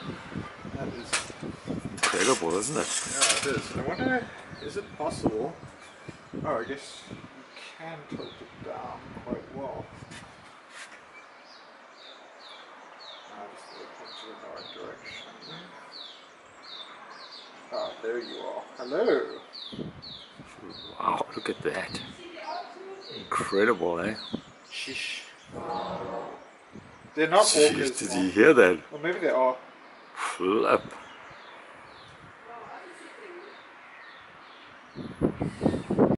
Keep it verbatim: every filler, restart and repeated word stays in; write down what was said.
That is incredible, isn't it? yeah, it is. I wonder, is it possible? Oh, I guess you can tilt it down quite well. Uh, just to point you in the right direction. Ah, there you are. Hello. Wow, look at that. Incredible, eh? Sheesh. They're not Jeez, orcas. did Mark. you hear that? Or maybe they are. Flip.